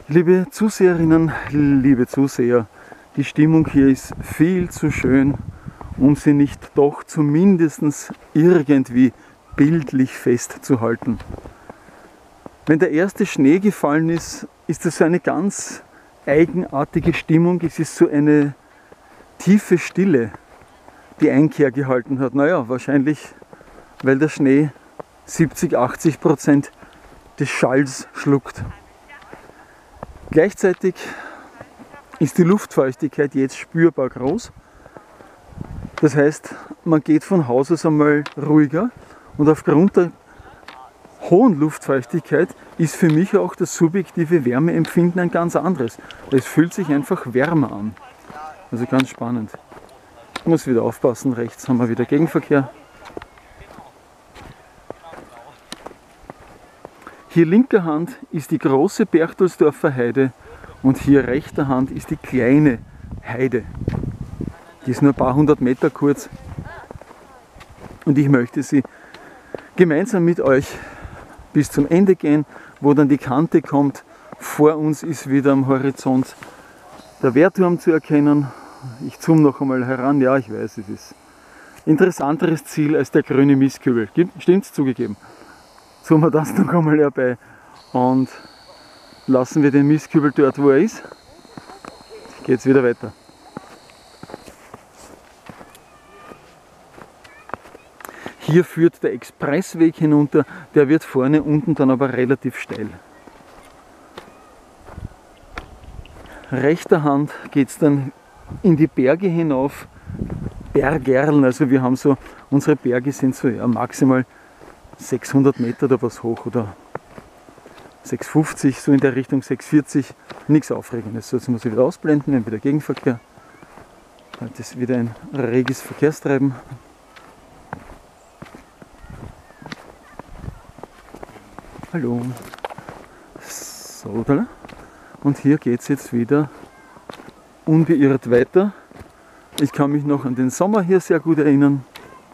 Liebe Zuseherinnen, liebe Zuseher, die Stimmung hier ist viel zu schön, um sie nicht doch zumindest irgendwie bildlich festzuhalten. Wenn der erste Schnee gefallen ist, ist das so eine ganz eigenartige Stimmung. Es ist so eine tiefe Stille, die Einkehr gehalten hat. Naja, wahrscheinlich, weil der Schnee 70–80% des Schalls schluckt. Gleichzeitig ist die Luftfeuchtigkeit jetzt spürbar groß. Das heißt, man geht von Haus aus einmal ruhiger und aufgrund der hohen Luftfeuchtigkeit ist für mich auch das subjektive Wärmeempfinden ein ganz anderes. Es fühlt sich einfach wärmer an. Also ganz spannend. Ich muss wieder aufpassen, rechts haben wir wieder Gegenverkehr. Hier linker Hand ist die große Berchtoldsdorfer Heide und hier rechter Hand ist die kleine Heide. Die ist nur ein paar hundert Meter kurz und ich möchte sie gemeinsam mit euch bis zum Ende gehen, wo dann die Kante kommt. Vor uns ist wieder am Horizont der Wehrturm zu erkennen. Ich zoome noch einmal heran. Ja, ich weiß, es ist ein interessanteres Ziel als der grüne Mistkübel. Stimmt's? Zugegeben. Zoomen wir das noch einmal herbei und lassen wir den Mistkübel dort, wo er ist. Jetzt geht es wieder weiter. Hier führt der Expressweg hinunter, der wird vorne unten dann aber relativ steil. Rechter Hand geht es dann in die Berge hinauf, Bergerln, also wir haben so, unsere Berge sind so ja, maximal 600 Meter oder was hoch oder 650, so in der Richtung 640, nichts Aufregendes. So, jetzt muss ich wieder ausblenden, wir haben wieder Gegenverkehr. Heute ist wieder ein reges Verkehrstreiben. Hallo. So, da. Und hier geht es jetzt wieder unbeirrt weiter. Ich kann mich noch an den Sommer hier sehr gut erinnern,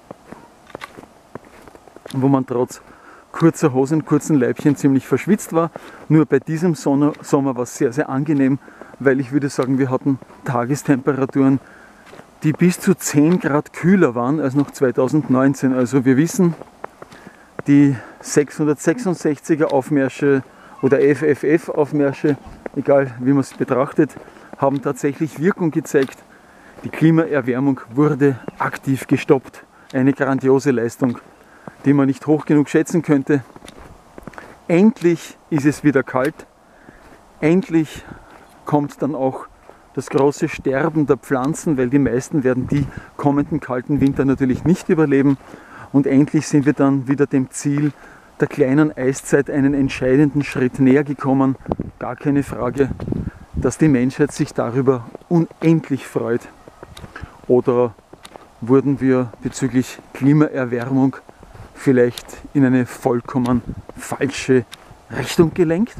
wo man trotz kurzer Hosen, kurzen Leibchen ziemlich verschwitzt war. Nur bei diesem Sommer war es sehr, sehr angenehm, weil ich würde sagen, wir hatten Tagestemperaturen, die bis zu 10 Grad kühler waren als noch 2019. Also wir wissen, die 666er Aufmärsche oder FFF Aufmärsche, egal wie man es betrachtet, haben tatsächlich Wirkung gezeigt. Die Klimaerwärmung wurde aktiv gestoppt. Eine grandiose Leistung, die man nicht hoch genug schätzen könnte. Endlich ist es wieder kalt. Endlich kommt dann auch das große Sterben der Pflanzen, weil die meisten werden die kommenden kalten Winter natürlich nicht überleben. Und endlich sind wir dann wieder dem Ziel der kleinen Eiszeit einen entscheidenden Schritt näher gekommen. Gar keine Frage, dass die Menschheit sich darüber unendlich freut. Oder wurden wir bezüglich Klimaerwärmung vielleicht in eine vollkommen falsche Richtung gelenkt?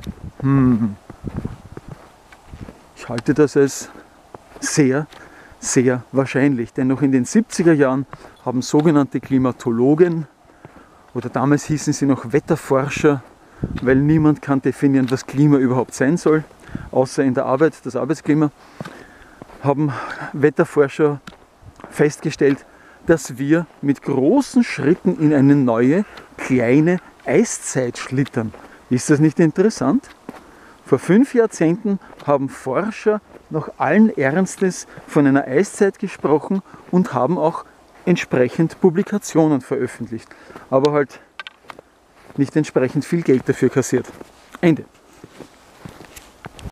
Ich halte das als sehr, sehr wahrscheinlich. Denn noch in den 70er Jahren haben sogenannte Klimatologen, oder damals hießen sie noch Wetterforscher, weil niemand kann definieren, was Klima überhaupt sein soll, außer in der Arbeit, das Arbeitsklima, haben Wetterforscher festgestellt, dass wir mit großen Schritten in eine neue, kleine Eiszeit schlittern. Ist das nicht interessant? Vor 5 Jahrzehnten haben Forscher noch allen Ernstes von einer Eiszeit gesprochen und haben auch entsprechend Publikationen veröffentlicht, aber halt nicht entsprechend viel Geld dafür kassiert. Ende.